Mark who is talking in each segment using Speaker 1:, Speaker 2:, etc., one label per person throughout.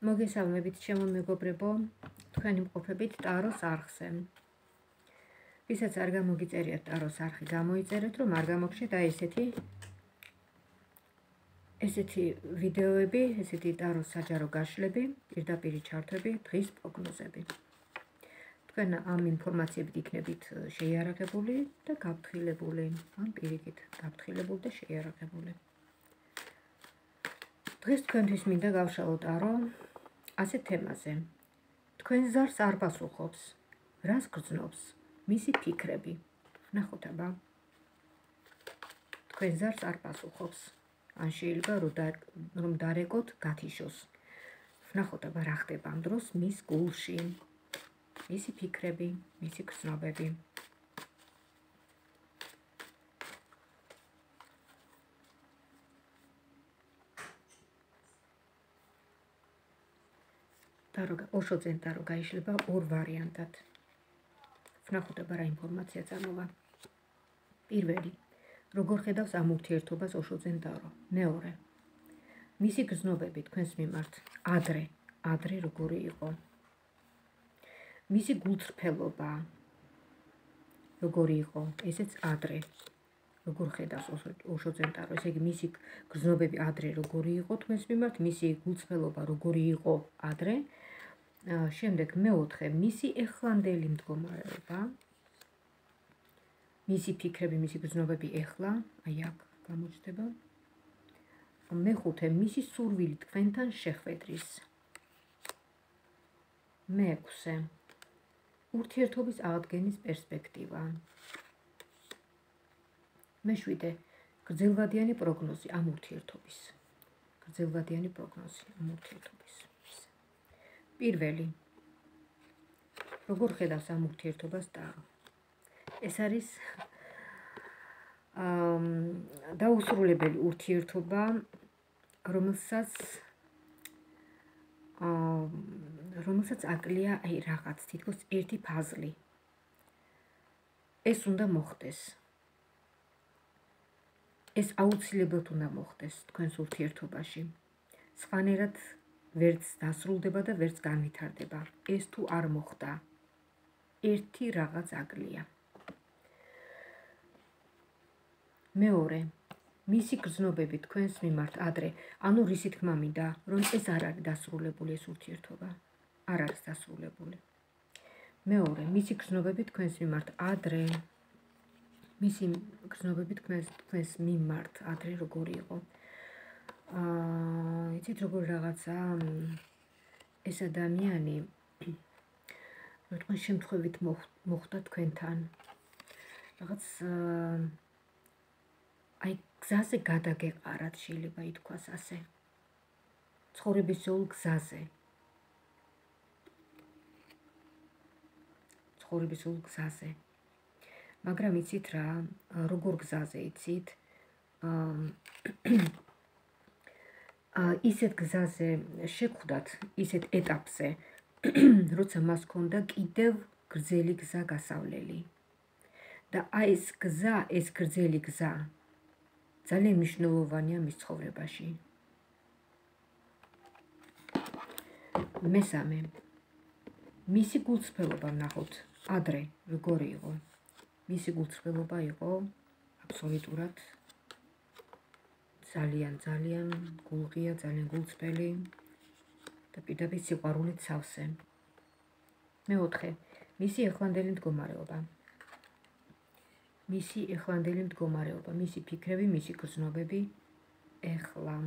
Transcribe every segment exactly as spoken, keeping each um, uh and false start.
Speaker 1: მოგესალმებით ჩემო მეგობრებო, თქვენი მყოფებით ტაროს არხზე. ვისაც არ გამოგიწერიათ ტაროს არხი, გამოიწერეთ, რომ არ გამოგჩნდეთ აი ესეთი ესეთი ვიდეოები, ესეთი ტაროს საჯარო გაშლები, პირდაპირ ჩართვები, დღის პროგნოზები. თქვენ ამ ინფორმაციებით იქნებით შეიარაღებული და გაფრთხილებული, ან პირიქით გაფრთხილებული და შეიარაღებული. დღეს თქვენთვის მინდა გავშალო ტარო ასეთ თემაზე. თქვენ ზარს არ პასუხობს, რას გრძნობს მისი ფიქრები. ნახოთ აბა. თქვენ ზარს არ პასუხობს. ან შეიძლება რომ დარეკოთ გათიშოს. ნახოთ აბა რა ხდება ამ დროს მის გულში. მისი ფიქრები, მისი გრძნობები. ტარო ოშოძენ ტარო გაიშლება ორ ვარიანტად. ვნახოთ აბა რა ინფორმაცია წამოვა. პირველი, როგორ ხედავს ამ ურთიერთობას ოშოძენ ტარო. მეორე, მისი გრძნობები თქვენს მიმართ ადრე, ადრე როგორი იყო. მისი გულწრფელობა როგორი იყო, ესეც ადრე. როგორ ხედავს ოშოძენ ტარო, ესე იგი მისი გრძნობები ადრე როგორი იყო თქვენს მიმართ, მისი გულწრფელობა როგორი იყო ადრე. შემდეგ მეოთხე, მისი ეხლანდელი მდგომარეობა, მისი ფიქრები, მისი გრძნობები ეხლა, აი აქ გამოჩნდება. მეხუთე, მისი სურვილი თქვენთან შეხვედრის. მეექვსე, ურთიერთობის აღდგენის პერსპექტივა. მეშვიდე, გრძელვადიანი პროგნოზი ამ ურთიერთობის. გრძელვადიანი პროგნოზი ამ ურთიერთობის. პირველი, როგორ ხედავს ამ ურთიერთობას ტარო. ეს არის დაუსრულებელი ურთიერთობა, რომელსაც რომელსაც აკლია აი რაღაც თითქოს ერთი ფაზლი. ეს უნდა მოხდეს. ეს აუცილებლად უნდა მოხდეს თქვენს ურთიერთობაში. სხვანაირად ვერც დასრულდება და ვერც განვითარდება. ეს თუ არ მოხდა, ერთი რაღაც აკლია. მეორე, მისი გრძნობები თქვენს მიმართ ადრე, ანუ რისი თქმა მინდა, რომ ეს არ არის დასრულებული ეს ურთიერთობა. არ არის დასრულებული. მეორე, მისი გრძნობები თქვენს მიმართ ადრე, მისი გრძნობები თქვენს თქვენს მიმართ ადრე როგორი იყო. აა, იცით როგორ რაღაცა ეს ადამიანი თქვენ შემთხვევით მოხდა თქვენთან. რაღაც აი გზაზე გადაგეყარათ, შეიძლება ითქვას ასე. ცხოვრებისეულ გზაზე. ცხოვრებისეულ გზაზე. მაგრამ იცით რა, როგორ გზაზე იცით? აა ისეთ გზაზე შეხვდათ, ისეთ ეტაპზე, როცა მას ჰქონდა კიდევ გრძელი გზა გასავლელი. და აი ეს გზა, ეს გრძელი გზა ძალიან მნიშვნელოვანია მის ცხოვრებაში. მესამე, მისი გულწრფელობა ვნახოთ ადრე როგორი იყო. მისი გულწრფელობა იყო აბსოლუტურად ძალიან ძალიან გულღია, ძალიან გულწრფელი და პირდაპირ სიყვარულით სავსე. მეოთხე, მისი ეხლანდელი მდგომარეობა. მისი ეხლანდელი მდგომარეობა, მისი ფიქრები, მისი გრძნობები ეხლა.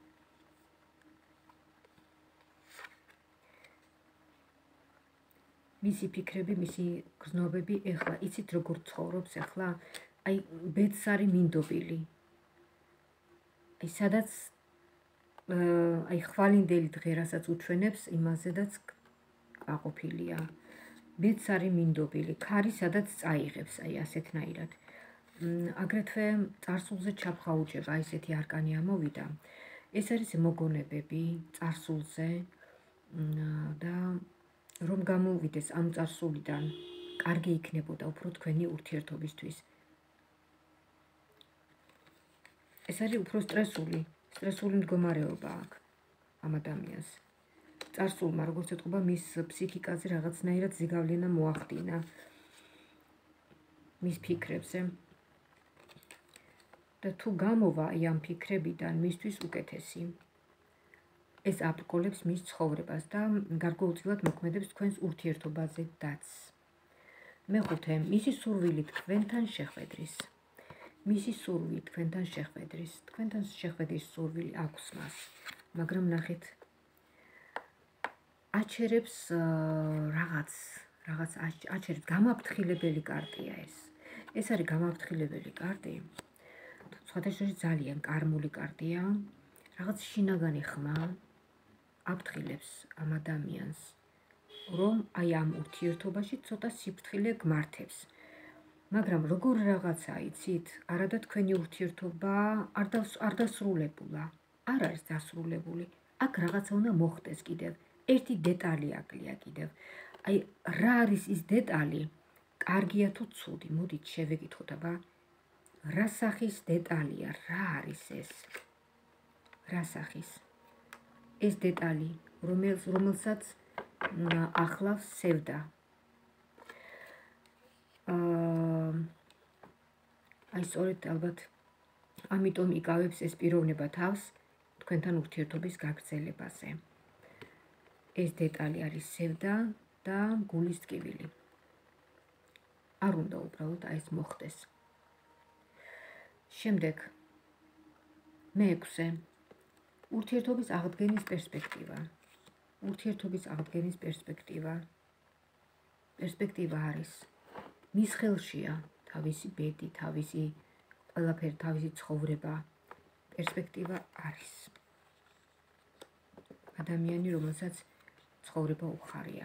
Speaker 1: მისი ფიქრები, მისი გრძნობები ეხლა. იცით როგორ ცხოვრობს ეხლა? აი ბედს არის მინდობილი. აი სადაც აი ხვალინდელი დღე რასაც უჩვენებს, იმაზედაც გაყოფილია. ბედს არის მინდობილი, ქარი სადაც წაიღებს, აი ასეთნაირად. აგრეთვე წარსულზე ჩაფხაუჯება, აი ესეთი არკანი ამოვიდა. ეს არის მოგონებები წარსულზე და რომ გამოვიდეს ამ წარსულიდან, კარგი იქნებოდა უფრო თქვენი ურთიერთობისთვის. ეს არის უფრო სტრესული, სტრესული მდგომარეობა აქვს ამ ადამიანს. წარსულმა, როგორც ეთქობა, მის ფსიქიკაზე რაღაცნაირად ზეგავლენა მოახდინა მის ფიქრებზე. და თუ გამოვა აი ამ ფიქრებიდან მისთვის უკეთესი, ეს აბრკოლებს მის ცხოვრებას და გარკვეულწილად მოქმედებს თქვენს ურთიერთობაზე დაც. მეხუთე, მისი სურვილი თქვენთან შეხვედრის. მისი სურვილი თქვენთან შეხვედრის. თქვენთან შეხვედრის სურვილი აქვს მას, მაგრამ ნახეთ, აჩერებს რაღაც, რაღაც აჩერებს, გამაფრთხილებელი კარტია ეს. ეს არის გამაფრთხილებელი კარტი. სხვადასხვა ძალიან კარმული კარტია, რაღაც შინაგანი ხმა აფრთხილებს ამ ადამიანს, რომ აი ამ ურთიერთობაში ცოტა სიფრთხილე გმართებს. მაგრამ როგორ რაღაცა იცით, არადა თქვენი ურთიერთობა არ არ დასრულებულა, არ არის დასრულებული. აქ რაღაცა უნდა მოხდეს კიდევ. ერთი დეტალი აკლია კიდევ. აი რა არის ის დეტალი? კარგია თუ ცუდი? მოდით შევეკითხოთ, აბა. რა სახის დეტალია? რა არის ეს? რა სახის? ეს დეტალი, რომელს რომელსაც ახლავს სევდა. აა აი სწორედ ალბათ ამიტომ იკავებს ეს პიროვნება თავს თქვენთან ურთიერთობის გაგრძელებაზე. ეს დეტალი არის სევდა და გულის ტკივილი. არ უნდა უბრალოდ აი ეს მოხდეს. შემდეგ მეექვსე, ურთიერთობის აღდგენის პერსპექტივა. ურთიერთობის აღდგენის პერსპექტივა. პერსპექტივა არის მის ხელშია თავისი ბედი, თავისი ყველაფერი, თავისი ცხოვრება. პერსპექტივა არის ადამიანი, რომელსაც ცხოვრება უხარია.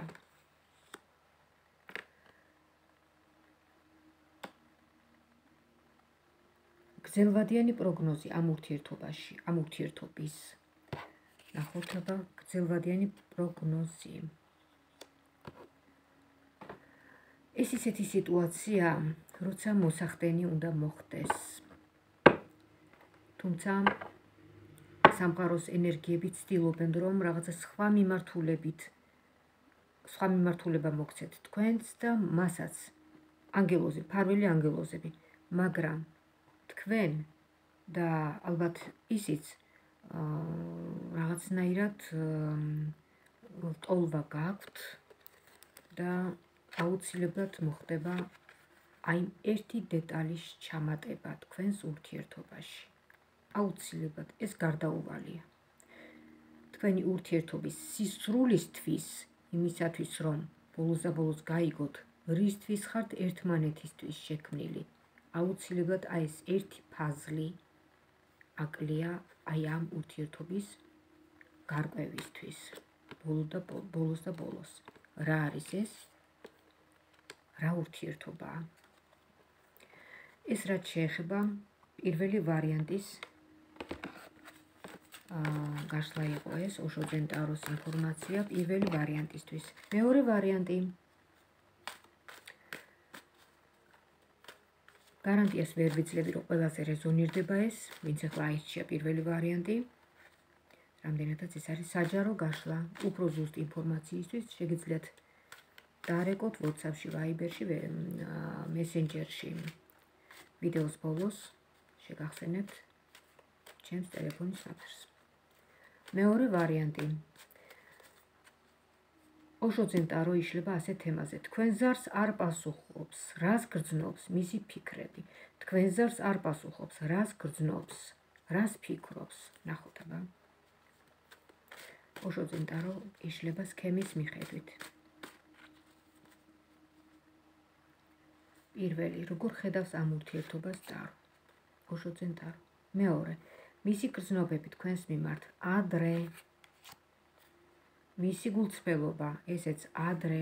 Speaker 1: გრძელვადიანი პროგნოზი ამ ურთიერთობაში, ამ ურთიერთობის. ნახოთ, აბა, გრძელვადიანი პროგნოზი. ეს ისეთი სიტუაცია, როცა მოსახდენი უნდა მოხდეს. თუმცა სამყაროს ენერგიები ცდილობენ, რომ რაღაცა სხვა მიმართულებით, სხვა მიმართულება მოგცეთ თქვენს და მასაც ანგელოზი, ფარველი ანგელოზები, მაგრამ თქვენ და ალბათ ისიც რაღაცნაირად ტოლვა გაქვთ და აუცილებლად მოხდება აი ერთი დეტალის ჩამატება თქვენს ურთიერთობაში. აუცილებლად ეს გარდაუვალია. თქვენი ურთიერთობის სისრულისთვის, იმისათვის, რომ ბოლოს და ბოლოს გაიგოთ, რისთვის ხართ ერთმანეთისთვის შექმნილი. აუცილებლად აი ეს ერთი ფაზლი აკლია აი ამ ურთიერთობის გარკვევისთვის. ბოლოს და ბოლოს. რა არის ეს? რა ურთიერთობაა? ეს რაც შეეხება პირველი ვარიანტის გაშლა იყო ეს ოშო ზენტაროს ინფორმაცია პირველი ვარიანტისთვის. მეორე ვარიანტი გარანტიას ვერ ვიძლები, რომ ყველაზე რეზონირდება ეს, ვინც ახლა აირჩია პირველი ვარიანტი. რამდენადაც ეს არის საჯარო გაშლა, უფრო ზუსტ ინფორმაციისთვის შეგიძლიათ დაარეკოთ WhatsApp-ში, Viber-ში, Messenger-ში. ვიდეოს ბოლოს შეგახსენებთ ჩემს ტელეფონის ნომერს. მეორე ვარიანტი. ოშო ზენტარო იშლება ასეთ თემაზე. თქვენ ზარს არ პასუხობს, რას გრძნობს მისი ფიქრები. თქვენ ზარს არ პასუხობს, რას გრძნობს, რას ფიქრობს. ნახოთ, აბა. ოშო ზენტარო იშლება სქემის მიხედვით. პირველი, როგორ ხედავს ამ ურთიერთობას წარო. ოშო ზენტარო. მეორე, მისი გრძნობები თქვენს მიმართ ადრე. მისი გულწრფელობა, ესეც ადრე.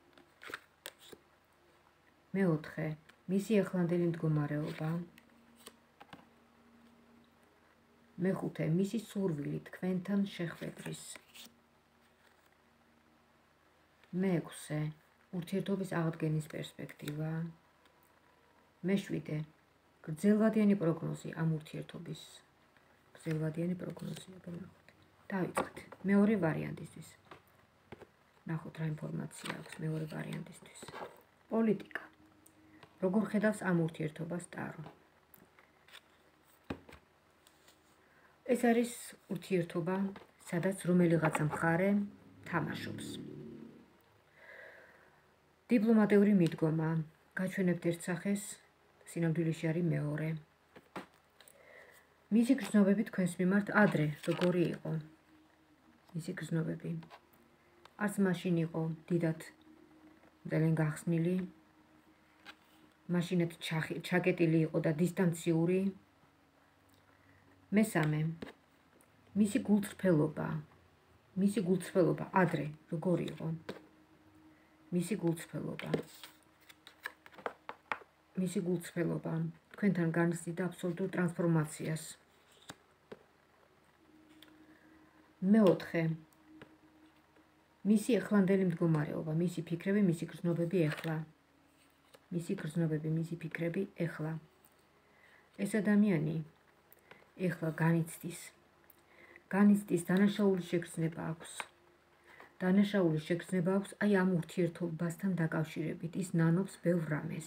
Speaker 1: მეოთხე, მისი ახლანდელი მდგომარეობა. მეხუთე, მისი სურვილი თქვენთან შეხვედრის. მეექვსე, ურთიერთობის აღდგენის პერსპექტივა. მეშვიდე, გრძელვადიანი პროგნოზი ამ ურთიერთობის. გრძელვადიანი პროგნოზი, აბა ნახოთ. დავიწყეთ. მეორე ვარიანტისთვის. ნახოთ რა ინფორმაცია აქვს მეორე ვარიანტისთვის. პოლიტიკა. როგორ ხედავს ამ ურთიერთობას ტარო? ეს არის ურთიერთობა, სადაც რომელიღაცა მხარე თამაშობს. დიპლომატიური მიდგომა. გაჩვენებთ ერთ სახეს, სინამდვილეში არის მეორე. მისი გრძნობები თქვენს მიმართ ადრე როგორი იყო? მისი გრძნობები. არც მაშინ იყო დიდად ძალიან გახსნილი, მაშინაც ჩაკეტილი იყო და დისტანციური. მესამე. მისი გულწრფელობა. მისი გულწრფელობა ადრე როგორი იყო? მისი გულწრფელობა. მისი გულწრფელობა თქვენთან განიცდიდა აბსოლუტურ ტრანსფორმაციას. მეოთხე. მისი ახლანდელი მდგომარეობა, მისი ფიქრები, მისი გრძნობები ეხლა. მისი გრძნობები, მისი ფიქრები ეხლა. ეს ადამიანი ეხლა განიცდის. განიცდის დანაშაულის შეგრძნება აქვს. დანაშაულის შეგრძნება აქვს აი ამ ურთიერთობასთან დაკავშირებით. ის ნანობს ბევრ რამეს.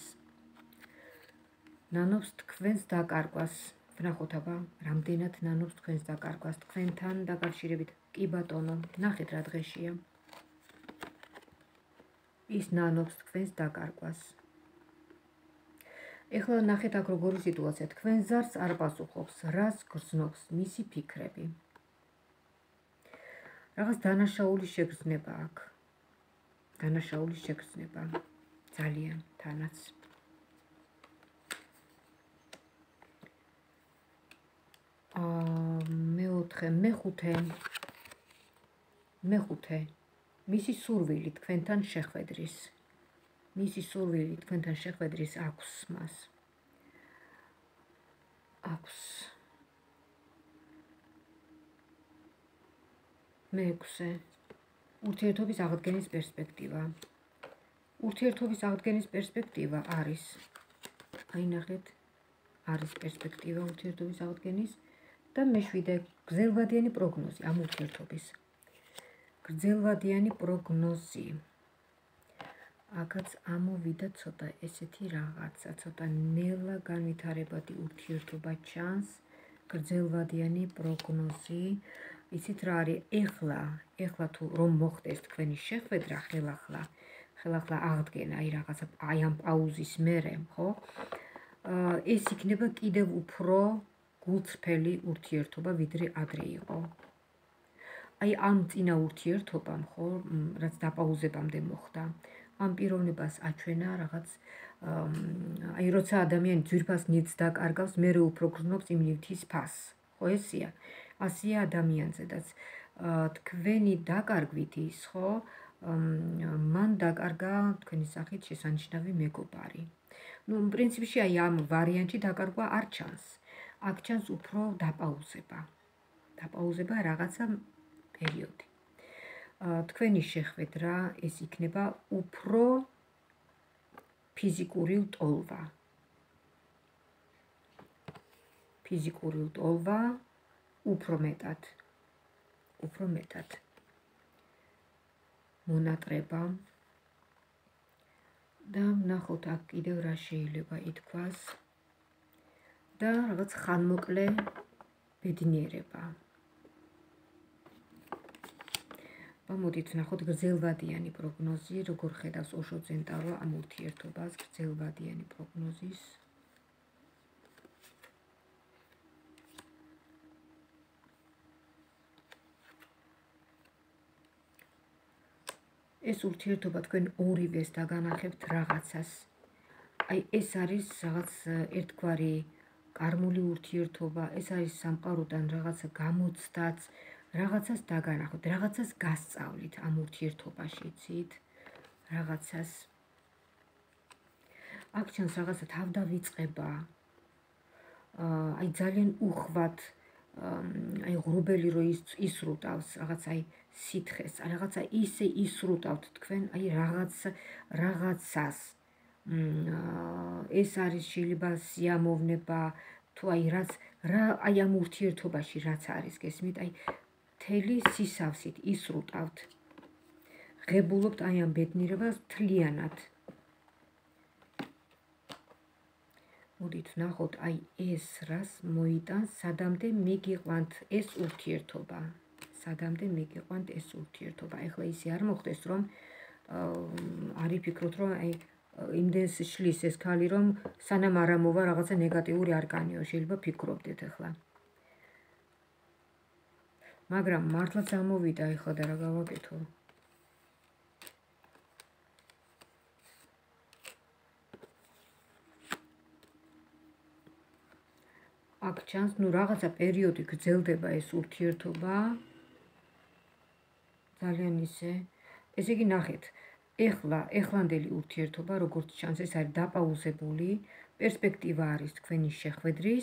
Speaker 1: ნანობს თქვენს დაკარგვას. ვნახოთ აბა, რამდენად ნანობს თქვენს დაკარგვას, თქვენთან დაკავშირებით. კი ბატონო, ნახეთ რა დღეშია. ის ნანობს თქვენს დაკარგვას. ეხლა ნახეთ აქ როგორი სიტუაცია. თქვენ ზარს არ პასუხობს, რას გრძნობს მისი ფიქრები. რაღაც დანაშაულის შეგრძნება აქვს. დანაშაულის შეგრძნება. ძალიან თანაც. მეოთხე, მეხუთე. მეხუთე. მისი სურვილი თქვენთან შეხვედრის. მისი სურვილი თქვენთან შეხვედრის აქვს მას. აქვს. მეექვსე. ურთიერთობის აღდგენის პერსპექტივა. ურთიერთობის აღდგენის პერსპექტივა არის. აი ნახეთ, არის პერსპექტივა ურთიერთობის აღდგენის და მეშვიდე გრძელვადიანი პროგნოზი ამ ურთიერთობის. გრძელვადიანი პროგნოზი. აქაც ამოვიდა ცოტა ესეთი რაღაცა, ცოტა ნელა განვითარებადი ურთიერთობა ჩანს, გრძელვადიანი პროგნოზი. იცით რა არის? ეხლა, ეხლა თუ რომ მოხდეს თქვენი შეხვედრა ხელახლა, ხელახლა აღდგენა, აი რაღაცა, აი ამ პაუზის მერე, ხო? ეს იქნება კიდევ უფრო გულწრფელი ურთიერთობა, ვიდრე ადრე იყო. აი ამ წინა ურთიერთობამ, ხო, რაც დაპაუზებამდე მოხდა, ამ პიროვნებას აჩვენა რაღაც, აი როცა ადამიანი ძვირფას ნივთს დაკარგავს, მერე უფრო გრძნობს იმ ნივთის ფასს. ხო, ესეა. ასეა ადამიანზედაც. თქვენი დაკარგვით ის, ხო, მან დაკარგა თქვენი სახით შესანიშნავი მეგობარი. ნუ პრინციპში აი ამ ვარიანტში დაკარგვა არ ჩანს. აქ ჩანს უფრო დაპაუზება. დაპაუზება რაღაცა პერიოდი. თქვენი შეხვედრა ეს იქნება უფრო ფიზიკური ლტოლვა. ფიზიკური ლტოლვა უფრო მეტად. უფრო მეტად. მონატრება. და ვნახოთ აქ კიდევ რა შეიძლება ითქვას. და რაღაც ხანმოკლე ბედნიერება. მოდით ვნახოთ გრძელვადიანი პროგნოზი, როგორ ხედავს ოშო ცენტარო ამ ურთიერთობას, გრძელვადიანი პროგნოზის. ეს ურთიერთობა თქვენ ორივეს დაგანახებთ რაღაცას. აი ეს არის რაღაც ერთგვარი კარმული ურთიერთობა, ეს არის სამყაროდან რაღაცა გამოცდაც, რაღაცას დაგანახოთ, რაღაცას გასწავლით ამ ურთიერთობაში, იცით? რაღაცას. აქ ჩანს რაღაცა თავდავიწყება. აი ძალიან უხვად, აი ღრუბელი რო ისრუტავს, რაღაც აი სითხეს, რაღაცა ისე ისრუტავთ თქვენ, აი რაღაც რაღაცას. ეს არის შეიძლება სიამოვნება, თუ აი რაც რა აი ამ ურთიერთობაში რაც არის, გესმით? აი მთელი სისავსით ისრუტავთ. ღებულობთ აი ამ ბედნიერებას მთლიანად. მოდით ვნახოთ, აი ეს რას მოიტანს, სადამდე მიგიყვანთ ეს ურთიერთობა. სადამდე მიგიყვანთ ეს ურთიერთობა. ეხლა ისე არ მოხდეს, რომ არ იფიქროთ, რომ აი იმდენს შლის ეს ქალი, რომ სანამ არ ამოვა რაღაცა ნეგატიური არკანიო, შეიძლება ფიქრობდეთ ეხლა. მაგრამ მართლაც ამოვიდა ეხლა და რა გავაკეთო? აქ ჩანს, ნუ რაღაცა პერიოდი გრძელდება ეს ურთიერთობა. ძალიან ისე. ესე იგი ნახეთ, ეხლა, ეხლანდელი ურთიერთობა, როგორც ჩანს, ეს არის დაპაუზებული, პერსპექტივა არის თქვენი შეხვედრის.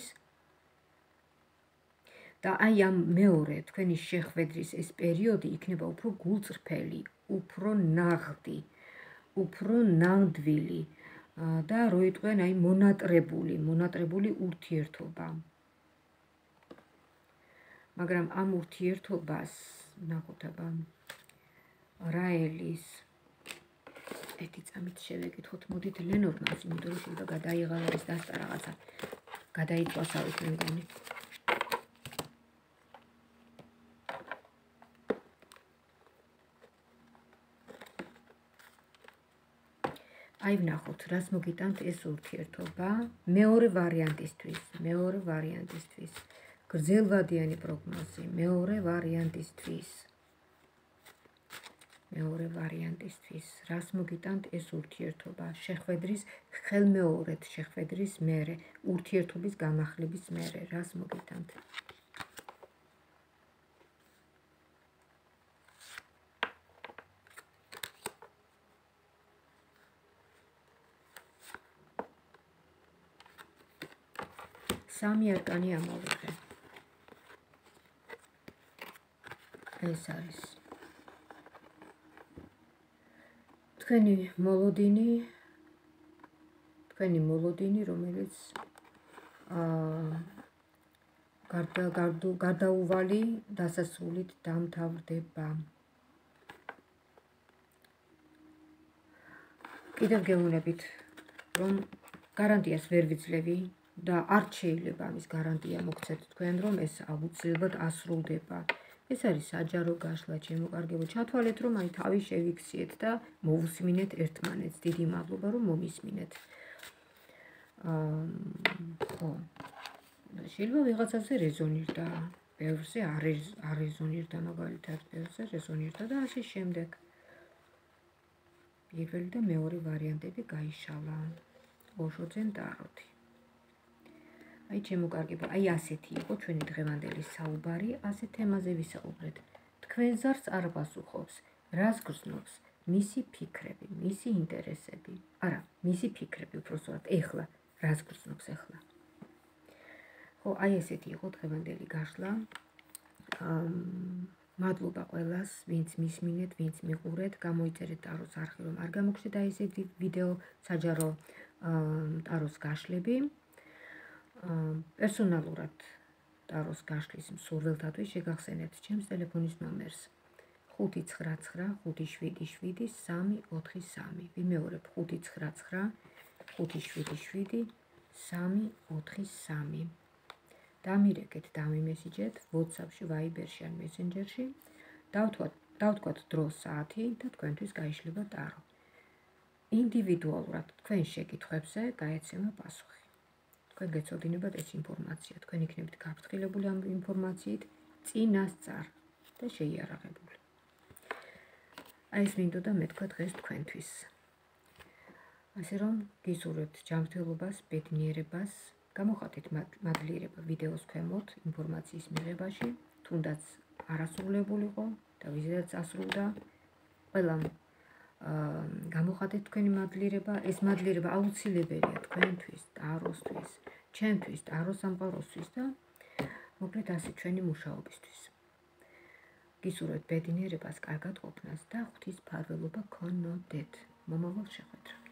Speaker 1: და აი ამ მეორე თქვენი შეხვედრის ეს პერიოდი იქნება უფრო გულწრფელი, უფრო ნაღდი, უფრო ნამდვილი და რო იტყვიან აი მონატრებული, მონატრებული ურთიერთობა. მაგრამ ამ ურთიერთობას ნახოთ აბა რაელის ერთი წამით შევეკითხოთ, მოდით ლენორმას, იმიტომ რომ შეიძლება გადაიღალა ეს დასტა რაღაცა, გადაიწვასავით მე მგონი. აი ვნახოთ, რას მოგიტანთ ეს ურთიერთობა მეორე ვარიანტისთვის, მეორე ვარიანტისთვის. გრძელვადიანი პროგნოზი მეორე ვარიანტისთვის. მეორე ვარიანტისთვის. რას მოგიტანთ ეს ურთიერთობა შეხვედრის ხელმეორედ შეხვედრის მერე, ურთიერთობის განახლების მერე, რას მოგიტანთ? სამი არკანი ამოვიღე. ეს არის თქვენი მოლოდინი, თქვენი მოლოდინი, რომელიც აა გარდაუვალი დასასრულით დამთავრდება. კიდევ გეუბნებით, რომ გარანტიას ვერ ვიძლევი და არ შეიძლება ამის გარანტია მოგცეთ თქვენ, რომ ეს აუცილებლად ასრულდება. ეს არის საჯარო გაშლა, ჩემო კარგებო, ჩათვალეთ, რომ აი თავი შევიქციეთ და მოვუსმინეთ ერთმანეთს. დიდი მადლობა, რომ მომისმინეთ. აა ხო. შეიძლება ვიღაცაზე რეზონირდა, ბევრზე არ რეზონირდა, მაგალითად, ბევრზე რეზონირდა და ასე შემდეგ. პირველი და მეორე ვარიანტები გაიშალა. ოშოძენ ტაროთი. აი ჩემო კარგებო, აი ასეთი იყო ჩვენი დღევანდელი საუბარი, ასეთ თემაზე ვისაუბრეთ. თქვენ ზარს არ პასუხობს, რას გრძნობს მისი ფიქრები, მისი ინტერესები. არა, მისი ფიქრები უბრალოდ ეხლა, რას გრძნობს ეხლა. ხო, აი ესეთი იყო დღევანდელი გაშლა. მადლობა ყველას, ვინც მისმინეთ, ვინც მიყურეთ, გამოიწერეთ ტაროს არხი, რომ არ გამოგჩნდა და ესეთი ვიდეო საჯარო ტაროს გაშლები. პერსონალურად ტაროს გაშლის მსურველთათვის შეგახსენებთ ჩემს ტელეფონის ნომერს ხუთი ცხრა ცხრა ხუთი შვიდი შვიდი სამი ოთხი სამი. ვიმეორებ ხუთი ცხრა ცხრა ხუთი შვიდი შვიდი სამი ოთხი სამი. დამირეკეთ, დამიმესიჯეთ WhatsApp-ში, Viber-ში ან Messenger-ში. დავთქვათ დრო, საათი და თქვენთვის გაიშლება ტარო. ინდივიდუალურად თქვენ შეკითხვებზე გაეცემა პასუხი. თქვენ გეცოდინებათ ეს ინფორმაცია, თქვენ იქნებით გაფრთხილებული ამ ინფორმაციით წინასწარ და შეიარაღებული. აი ეს მინდოდა მეთქვა დღეს თქვენთვის. ასე რომ გისურვებთ ჯანმრთელობას, ბედნიერებას, გამოხატეთ მადლიერება ვიდეოს ქვემოთ ინფორმაციის მიღებაში, თუნდაც არასრულებულიყო და ვიზედაც ასრულდა. ყველამ გამოხატეთ თქვენი მადლიერება, ეს მადლიერება აუცილებელია თქვენთვის, ტაროსთვის, ჩემთვის, ტაროს სამყაროსთვის და მოკლედ ასე ჩვენი მუშაობისთვის. გისურვებთ ბედნიერებას, კარგად ყოფნას და ღვთის მფარველობა გქონოდეთ. მომავალ შეხვედრას.